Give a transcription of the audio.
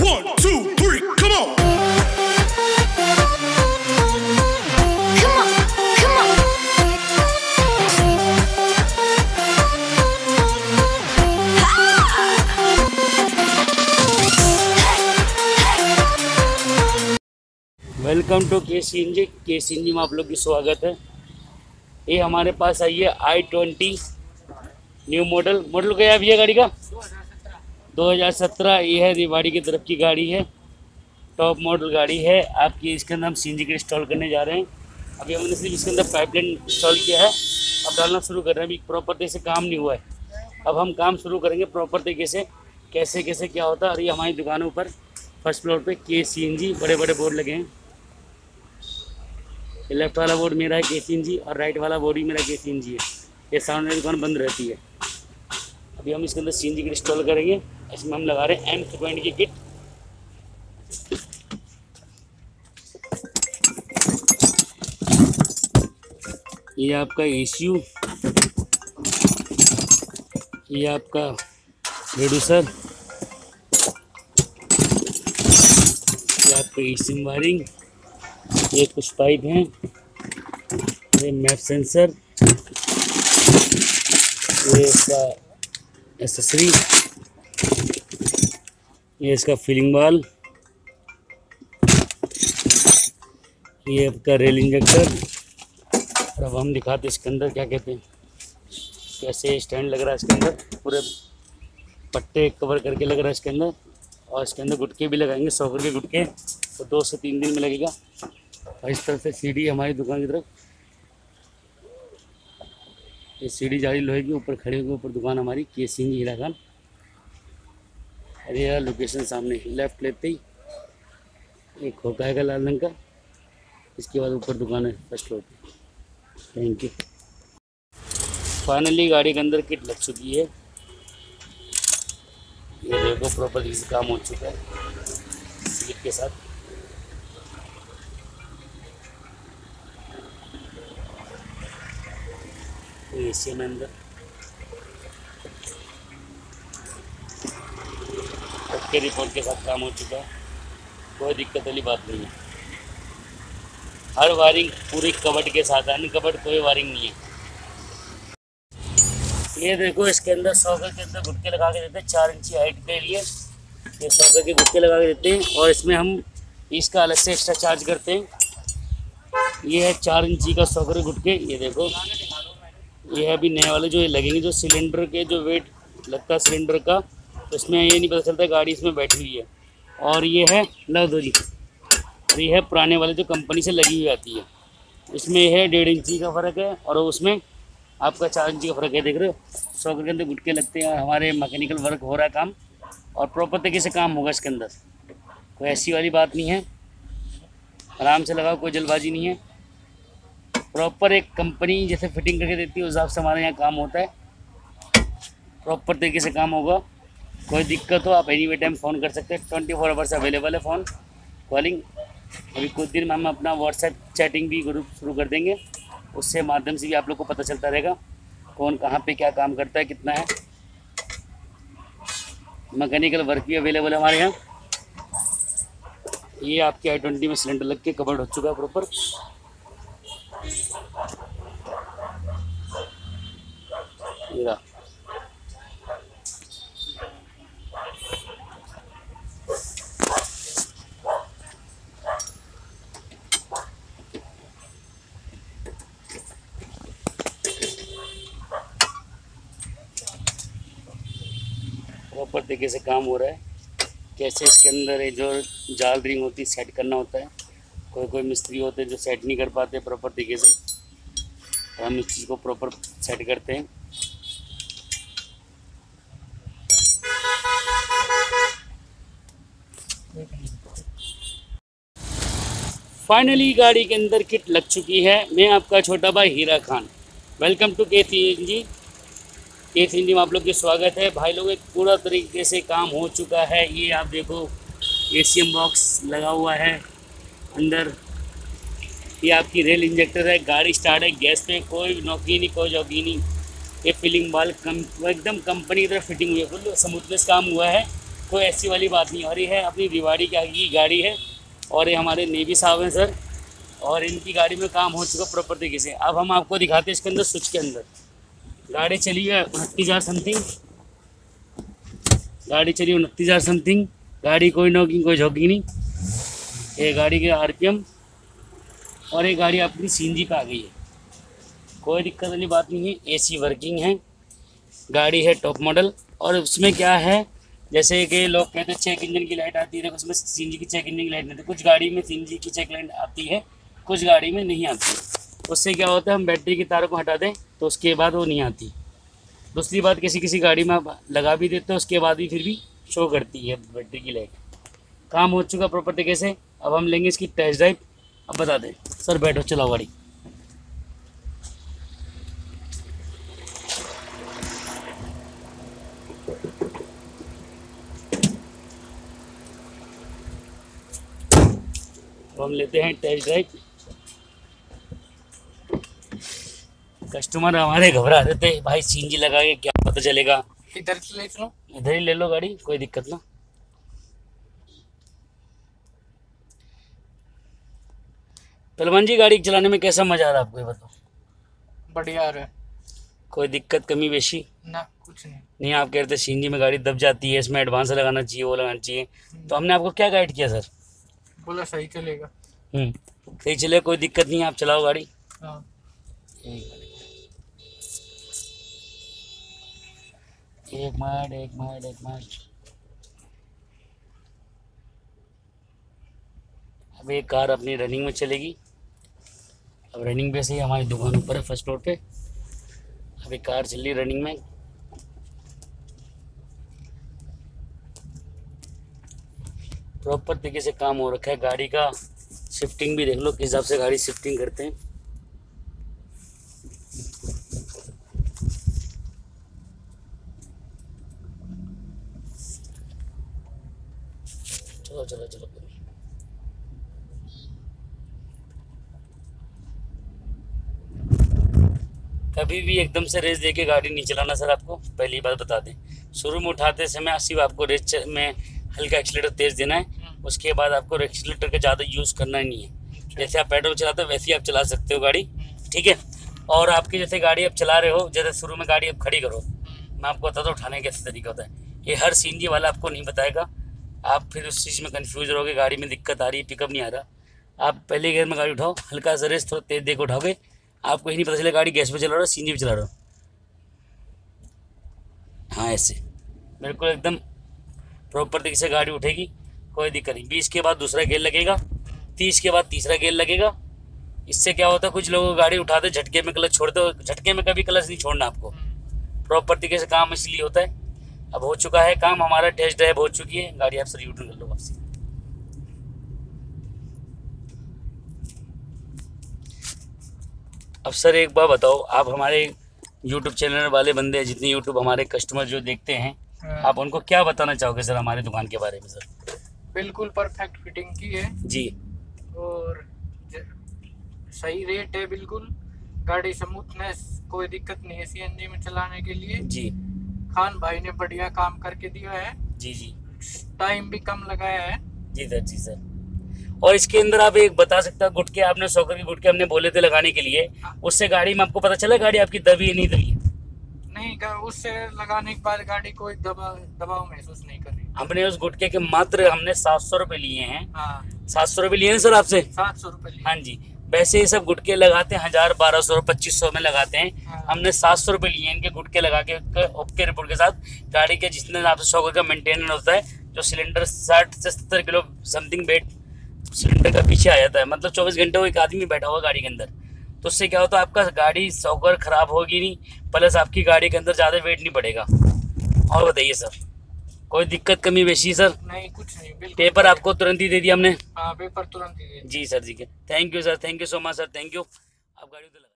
1, 2, 3, come on. Welcome to KCNG में आप लोग की स्वागत है। ये हमारे पास आई है i20 न्यू मॉडल क्या है भैया गाड़ी का 2017। ये है रिवाड़ी की तरफ की गाड़ी है, टॉप मॉडल गाड़ी है आपकी। इसके अंदर हम सीएनजी के इंस्टॉल करने जा रहे हैं। अभी हमने सिर्फ इसके अंदर पाइपलाइन इंस्टॉल किया है, अब डालना शुरू कर रहे हैं। अभी प्रॉपर तरीके से काम नहीं हुआ है, अब हम काम शुरू करेंगे प्रॉपर तरीके से कैसे कैसे क्या होता है। और ये हमारी दुकानों पर फर्स्ट फ्लोर पे के.सी.एन.जी बड़े बड़े बोर्ड लगे हैं। लेफ्ट वाला बोर्ड मेरा है के.सी.एन.जी और राइट वाला बोर्ड ही मेरा के.सी.एन.जी है। ये सामने दुकान बंद रहती है। अभी हम इसके अंदर सीएनजी किट इंस्टॉल करेंगे। इसमें हम लगा रहे हैं M50 की किट। ये आपका ECU, ये आपका रिड्यूसर, ये आपका eSIM वायरिंग, ये कुछ पाइप हैं, ये मैप सेंसर, ये इसका एसेसरी, ये इसका फिलिंग वाल, ये आपका रेल इंजेक्टर। और अब हम दिखाते इसके अंदर क्या कहते हैं, कैसे स्टैंड लग रहा है इसके अंदर, पूरे पट्टे कवर करके लग रहा है इसके अंदर। और इसके अंदर गुटके भी लगाएंगे, 100 के गुटके, तो 2 से 3 दिन में लगेगा। और इस तरफ से सीढ़ी हमारी दुकान की तरफ, ये सीढ़ी जाली लोहे की ऊपर खड़े होकर ऊपर दुकान हमारी के.सी.एन.जी हीरा खान। अरे यार लोकेशन सामने लेफ्ट लेते ही एक खोखा है लाल रंग का, इसके बाद ऊपर दुकान है फर्स्ट फ्लोर पे। Thank you. फाइनली गाड़ी के अंदर किट लग चुकी है। ये देखो प्रॉपर इसी काम हो चुका है सीट के साथ। एसी में अंदर ओके रिपोर्ट के साथ काम हो चुका है, कोई दिक्कत वाली बात नहीं है। हर वायरिंग पूरी कबर्ड के साथ है, अनकबर्ड कोई वायरिंग नहीं है। ये देखो इसके अंदर 100 के अंदर गुटके लगा के देते हैं 4 इंची हाइट के लिए। ये 100 के गुटके लगा के देते हैं और इसमें हम इसका अलग से एक्स्ट्रा चार्ज करते हैं। ये है 4 इंची का 100 के गुटके। ये देखो ये है अभी नए वाले जो ये लगेंगे, जो सिलेंडर के जो वेट लगता है सिलेंडर का, तो इसमें ये नहीं पता चलता गाड़ी इसमें बैठी हुई है। और ये है लवदोली, और ये है पुराने वाले जो कंपनी से लगी हुई आती है। इसमें है 1.5 इंची का फ़र्क है और उसमें आपका 4 इंची का फ़र्क है। देख रहे हो 100 के अंदर गुटके लगते हैं। हमारे मैकेनिकल वर्क हो रहा है काम, और प्रॉपर तरीके से काम होगा इसके अंदर। कोई ऐसी वाली बात नहीं है, आराम से लगाओ, कोई जल्दबाजी नहीं है। प्रॉपर एक कंपनी जैसे फिटिंग करके देती है उस हिसाब से हमारे यहाँ काम होता है। प्रॉपर तरीके से काम होगा। कोई दिक्कत हो आप एनी टाइम फ़ोन कर सकते हैं, 24 आवर्स अवेलेबल है फ़ोन कॉलिंग। अभी कुछ दिन में हम अपना व्हाट्सएप चैटिंग भी ग्रुप शुरू कर देंगे, उससे माध्यम से भी आप लोग को पता चलता रहेगा कौन कहाँ पे क्या काम करता है, कितना है। मैकेनिकल वर्क भी अवेलेबल है हमारे यहाँ। ये आपके i20 में सिलेंडर लग के कवर्ड हो चुका है प्रॉपर। प्रॉपर तरीके से काम हो रहा है। कैसे इसके अंदर ये जो जाल रिंग होती है सेट करना होता है। कोई मिस्त्री होते हैं जो सेट नहीं कर पाते प्रॉपर तरीके से, तो हम इस चीज़ को प्रॉपर सेट करते हैं। फाइनली गाड़ी के अंदर किट लग चुकी है। मैं आपका छोटा भाई Heera Khan, welcome to KCNG में आप लोग के स्वागत है। भाई लोग एक पूरा तरीके से काम हो चुका है। ये आप देखो ACM बॉक्स लगा हुआ है अंदर। ये आपकी रेल इंजेक्टर है, गाड़ी स्टार्ट है गैस पे, कोई नौकी नहीं कोई जॉगी नहीं। ये फिलिंग वाल एकदम कंपनी की तरफ फिटिंग हुई है, फुल स्मूथनेस काम हुआ है। कोई ऐसी वाली बात नहीं। और ये है अपनी रिवाड़ी की गाड़ी है, और ये हमारे नेवी साहब हैं सर, और इनकी गाड़ी में काम हो चुका प्रॉपर तरीके से। अब हम आपको दिखाते हैं इसके अंदर स्विच के अंदर। गाड़ी चली है 29,000 समथिंग, गाड़ी चली 29,000 समथिंग। गाड़ी कोई नॉकिंग कोई झोंकिंग नहीं, ये गाड़ी के RPM, और ये गाड़ी अपनी CNG पे आ गई है, कोई दिक्कत वाली बात नहीं है। AC वर्किंग है, गाड़ी है टॉप मॉडल। और उसमें क्या है, जैसे कि लोग कहते हैं चेक इंजन की लाइट आती है, उसमें CNG की चेक इंजन की लाइट नहीं आती। कुछ गाड़ी में CNG की चेक लाइट आती है, कुछ गाड़ी में नहीं आती। उससे क्या होता है, हम बैटरी की तारों को हटा दें तो उसके बाद वो नहीं आती। दूसरी बात, किसी गाड़ी में आप लगा भी देते हो उसके बाद भी फिर भी शो करती है बैटरी की लाइट। काम हो चुका प्रॉपर तरीके से। अब हम लेंगे इसकी टेस्ट ड्राइव। अब बता दें सर, बैठो चलाओ गाड़ी। तो हम लेते हैं टेस्ट ड्राइव। कस्टमर हमारे घबरा रहे थे, भाई CNG लगा के क्या पता चलेगा। इधर से ले चलो, इधर ही ले लो गाड़ी, कोई दिक्कत ना। पहलवान जी, गाड़ी चलाने में कैसा मजा आ रहा है आपको, ये बताओ। बढ़िया आ रहा है कोई दिक्कत कमी बेशी ना, कुछ नहीं। नहीं। आप कह रहे थे CNG में गाड़ी दब जाती है, इसमें एडवांस लगाना चाहिए, वो लगाना चाहिए, तो हमने आपको क्या गाइड किया सर? बोला सही चलेगा। सही चले, कोई दिक्कत नहीं है, आप चलाओ गाड़ी। हाँ, एक मिनट। अब एक कार अपनी रनिंग में चलेगी। अब रनिंग पे से ही हमारी दुकान ऊपर है, फर्स्ट फ्लोर पे। अभी कार चल रही रनिंग में। प्रॉपर तरीके से काम हो रखा है गाड़ी का। शिफ्टिंग भी देख लो किस हिसाब से गाड़ी शिफ्टिंग करते हैं। चलो कभी भी एकदम से रेस देके गाड़ी नहीं चलाना सर। आपको पहली बात बता दें, शुरू में उठाते समय सिर्फ आपको रेस में हल्का एक्सीलेटर तेज देना है। उसके बाद आपको एक्सीलेटर का ज़्यादा यूज़ करना ही नहीं है। जैसे आप पेट्रोल चलाते हो वैसे ही आप चला सकते हो गाड़ी, ठीक है। और आपकी जैसे गाड़ी आप चला रहे हो, जैसे शुरू में गाड़ी आप खड़ी करो, मैं आपको बताता हूँ उठाने का कैसे तरीका होता है। ये हर CNG वाला आपको नहीं बताएगा, आप फिर उस चीज़ में कन्फ्यूज रहोगे, गाड़ी में दिक्कत आ रही है, पिकअप नहीं आ रहा। आप पहले गियर में गाड़ी उठाओ, हल्का सा रेस थोड़ा तेज देकर उठाओगे, आपको ही नहीं पता चलेगा गाड़ी गैस पे चला रहा हो CNG पे चला रहा हो। हाँ, ऐसे बिल्कुल एकदम प्रॉपर तरीके से गाड़ी उठेगी, कोई दिक्कत नहीं। 20 के बाद दूसरा गेयर लगेगा, 30 के बाद तीसरा गेयर लगेगा। इससे क्या होता है, कुछ लोग गाड़ी उठाते झटके में क्लच छोड़ते हो, झटके में कभी क्लच नहीं छोड़ना आपको। प्रॉपर तरीके से काम इसलिए होता है। अब हो चुका है काम, हमारा टेस्ट ड्राइव हो चुकी है गाड़ी। आप सर यूटर्न कर लो वापसी। अब सर एक बार बताओ, आप हमारे YouTube चैनल वाले बंदे, जितने YouTube हमारे कस्टमर जो देखते हैं, आप उनको क्या बताना चाहोगे सर हमारे दुकान के बारे में? सर बिल्कुल परफेक्ट फिटिंग की है जी, और सही रेट है बिल्कुल। गाड़ी स्मूथनेस, कोई दिक्कत नहीं है CNG में चलाने के लिए जी खान भाई ने बढ़िया काम करके दिया है। जी जी टाइम भी कम लगाया है। जी सर। और इसके अंदर आप एक बता सकते हैं, गुटके आपने सॉकर के गुटके हमने बोले थे लगाने के लिए, उससे गाड़ी में आपको पता चला गाड़ी आपकी दबी है नहीं दबी? नहीं, उससे लगाने के बाद गाड़ी कोई दबाव महसूस नहीं कर रही। हमने उस गुटके के मात्र हमने 700 रुपये लिए हैं। हाँ, 700 रुपये लिए हैं सर आपसे? 700 रुपये लिए। हाँ जी। वैसे ये सब गुटके लगाते हैं 1000, 1200 और 2500 में लगाते हैं। हाँ। हमने 700 रुपये लिए हैं इनके गुटके लगा के ओके रिपोर्ट के साथ। गाड़ी के जितने आपसे 100 का मेंटेनेंस होता है, जो सिलेंडर 60 से 70 किलो समथिंग वेट सिलेंडर का पीछे आ जाता है, मतलब 24 घंटे वो एक आदमी बैठा हुआ गाड़ी के अंदर। तो उससे क्या होता है, आपका गाड़ी सॉकर खराब होगी नहीं, प्लस आपकी गाड़ी के अंदर ज़्यादा वेट नहीं बढ़ेगा। और बताइए सर, कोई दिक्कत कमी बेशी सर? नहीं, कुछ नहीं, बिल्कुल। पेपर आपको तुरंत ही दे दिया हमने? हाँ, पेपर तुरंत ही दे दिया। जी सर, जी के thank you sir, thank you so much sir, thank you. आप गाड़ी